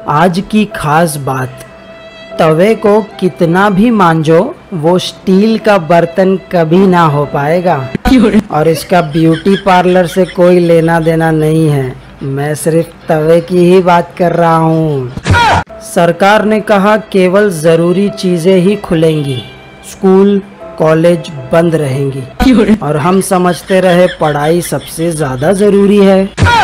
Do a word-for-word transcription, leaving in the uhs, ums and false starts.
आज की खास बात, तवे को कितना भी मांजो वो स्टील का बर्तन कभी ना हो पाएगा। और इसका ब्यूटी पार्लर से कोई लेना देना नहीं है, मैं सिर्फ तवे की ही बात कर रहा हूँ। सरकार ने कहा केवल जरूरी चीजें ही खुलेंगी, स्कूल कॉलेज बंद रहेंगी, और हम समझते रहे पढ़ाई सबसे ज्यादा जरूरी है।